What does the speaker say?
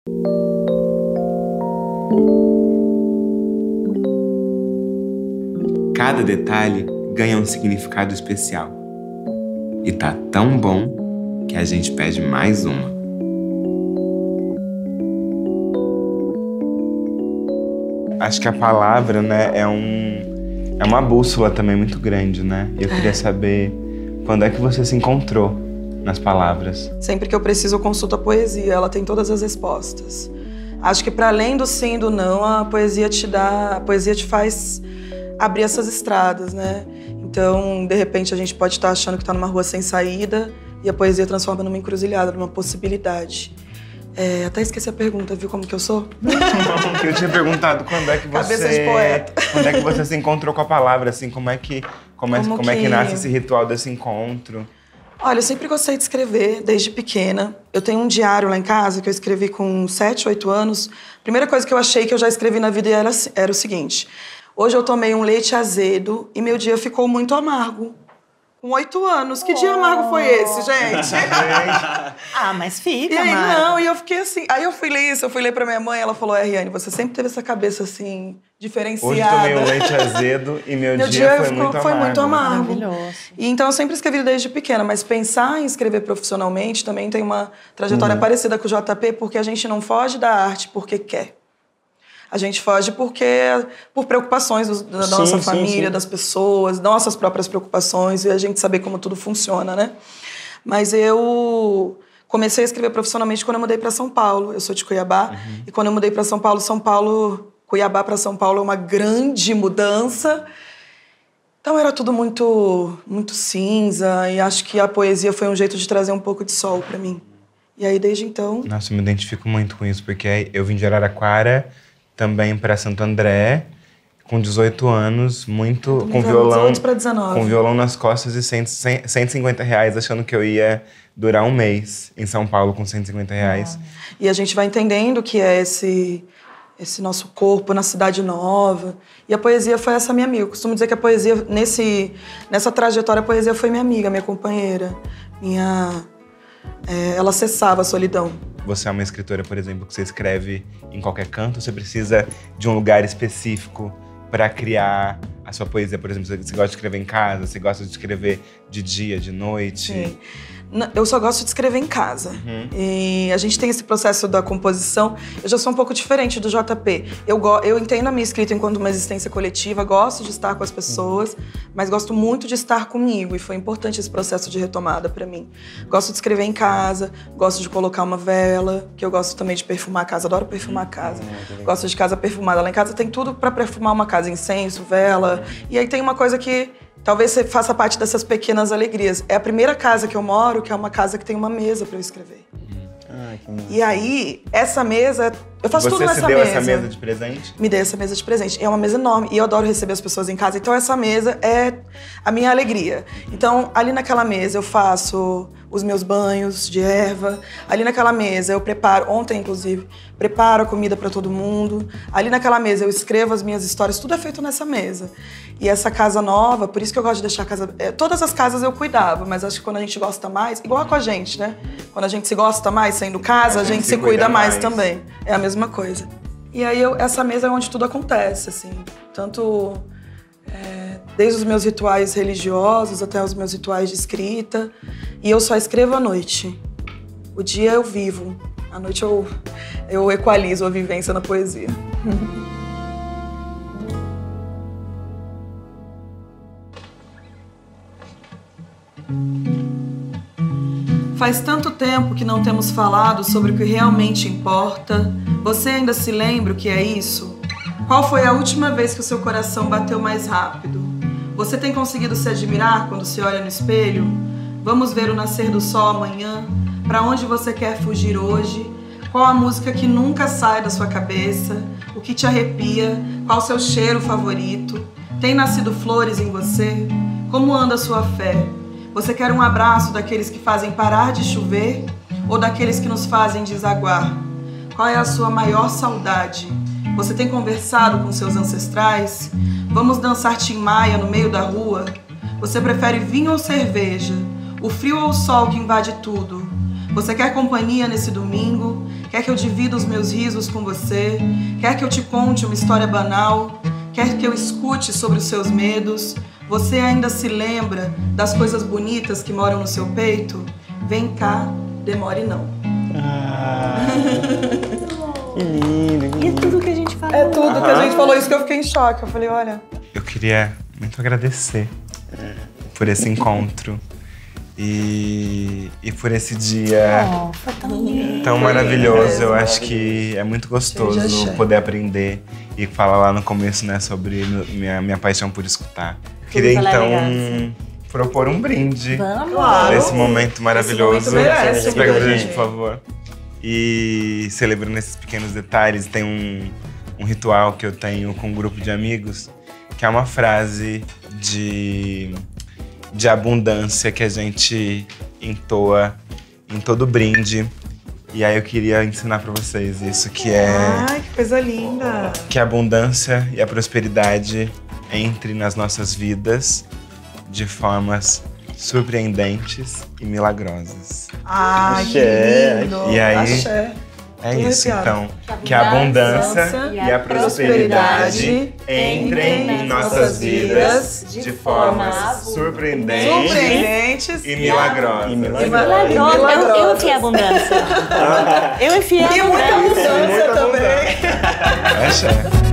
Cada detalhe ganha um significado especial. E tá tão bom que a gente pede mais uma. Acho que a palavra, né, é uma bússola também muito grande, né? E eu queria saber quando é que você se encontrou nas palavras. Sempre que eu preciso, eu consulto a poesia. Ela tem todas as respostas. Acho que para além do sim e do não, a poesia te faz abrir essas estradas, né? Então, de repente, a gente pode estar achando que está numa rua sem saída e a poesia transforma numa encruzilhada, numa possibilidade. Até esqueci a pergunta, viu como que eu sou? Eu tinha perguntado quando é que você... Cabeça de poeta. Quando é que você se encontrou com a palavra, assim, como é que nasce esse ritual desse encontro? Olha, eu sempre gostei de escrever, desde pequena. Eu tenho um diário lá em casa que eu escrevi com 7, 8 anos. A primeira coisa que eu achei que eu já escrevi na vida era o seguinte: hoje eu tomei um leite azedo e meu dia ficou muito amargo. Com 8 anos. Que dia amargo foi esse, gente? Mas fica, E aí, amargo. não, e eu fiquei assim. Aí eu fui ler pra minha mãe, ela falou: Riane, você sempre teve essa cabeça assim, diferenciada. Hoje tomei um leite azedo e meu dia foi muito amargo. Maravilhoso. E então eu sempre escrevi desde pequena, mas pensar em escrever profissionalmente também tem uma trajetória parecida com o JP, porque a gente não foge da arte porque quer. A gente foge por preocupações da nossa família, das pessoas, nossas próprias preocupações, e a gente saber como tudo funciona, né? Mas eu comecei a escrever profissionalmente quando eu mudei para São Paulo. Eu sou de Cuiabá, e quando eu mudei para São Paulo, Cuiabá para São Paulo é uma grande mudança. Então era tudo muito, muito cinza, e acho que a poesia foi um jeito de trazer um pouco de sol para mim. E aí, desde então... Nossa, eu me identifico muito com isso, porque eu vim de Araraquara, também para Santo André, com 18 anos, com violão, 18 para 19. Com violão nas costas e R$150, achando que eu ia durar um mês em São Paulo com R$150. E a gente vai entendendo que é esse nosso corpo na cidade nova. E a poesia foi essa minha amiga. Eu costumo dizer que a poesia, nessa trajetória, a poesia foi minha amiga, minha companheira. Ela cessava a solidão. Você é uma escritora, por exemplo, que você escreve em qualquer canto, ou você precisa de um lugar específico para criar a sua poesia? Por exemplo, você gosta de escrever em casa, você gosta de escrever de dia, de noite? Sim. Eu só gosto de escrever em casa. E a gente tem esse processo da composição. Eu já sou um pouco diferente do JP. Eu entendo a minha escrita enquanto uma existência coletiva, gosto de estar com as pessoas, mas gosto muito de estar comigo. E foi importante esse processo de retomada para mim. Gosto de escrever em casa, gosto de colocar uma vela, que eu gosto também de perfumar a casa, adoro perfumar a casa. Gosto de casa perfumada. Lá em casa tem tudo para perfumar uma casa, incenso, vela. E aí tem uma coisa que talvez você faça parte dessas pequenas alegrias. É a primeira casa que eu moro, que é uma casa que tem uma mesa para eu escrever. E aí, essa mesa... Eu faço tudo nessa mesa. Você deu essa mesa de presente? Me dei essa mesa de presente. É uma mesa enorme e eu adoro receber as pessoas em casa. Então, essa mesa é a minha alegria. Então, ali naquela mesa eu faço os meus banhos de erva. Ali naquela mesa eu preparo, ontem inclusive, preparo a comida para todo mundo. Ali naquela mesa eu escrevo as minhas histórias. Tudo é feito nessa mesa. E essa casa nova, por isso que eu gosto de deixar a casa... todas as casas eu cuidava, mas acho que quando a gente gosta mais... Igual com a gente, né? Quando a gente se gosta mais sendo casa, a gente se cuida mais também. É a mesma coisa. E aí, essa mesa é onde tudo acontece, assim. Tanto desde os meus rituais religiosos até os meus rituais de escrita. E eu só escrevo à noite. O dia eu vivo. À noite eu equalizo a vivência na poesia. Faz tanto tempo que não temos falado sobre o que realmente importa. Você ainda se lembra o que é isso? Qual foi a última vez que o seu coração bateu mais rápido? Você tem conseguido se admirar quando se olha no espelho? Vamos ver o nascer do sol amanhã? Para onde você quer fugir hoje? Qual a música que nunca sai da sua cabeça? O que te arrepia? Qual o seu cheiro favorito? Tem nascido flores em você? Como anda a sua fé? Você quer um abraço daqueles que fazem parar de chover ou daqueles que nos fazem desaguar? Qual é a sua maior saudade? Você tem conversado com seus ancestrais? Vamos dançar Tim Maia no meio da rua? Você prefere vinho ou cerveja? O frio ou o sol que invade tudo? Você quer companhia nesse domingo? Quer que eu divida os meus risos com você? Quer que eu te conte uma história banal? Quer que eu escute sobre os seus medos? Você ainda se lembra das coisas bonitas que moram no seu peito? Vem cá, demore não. Que lindo. E é tudo que a gente falou. É tudo que a gente falou, isso que eu fiquei em choque. Eu falei, olha... Eu queria muito agradecer por esse encontro e por esse dia Foi tão lindo. tão maravilhoso. Eu acho que é muito gostoso poder aprender e falar lá no começo, né, sobre minha paixão por escutar. Queria então propor um brinde nesse momento maravilhoso. Esse momento merece. Pega pra gente, por favor. E celebrando esses pequenos detalhes, tem um ritual que eu tenho com um grupo de amigos, que é uma frase de abundância que a gente entoa em todo brinde. E aí eu queria ensinar pra vocês isso, que é... Ai, que coisa linda! Que a abundância e a prosperidade entre nas nossas vidas de formas surpreendentes e milagrosas. Ai, que lindo! E aí, Axé. é isso, então. Que a abundância e a prosperidade entrem em nossas vidas de formas surpreendentes e milagrosas. Milagrosa. Eu enfiei a abundância. Eu enfiei a abundância. E muita abundância também. Axé.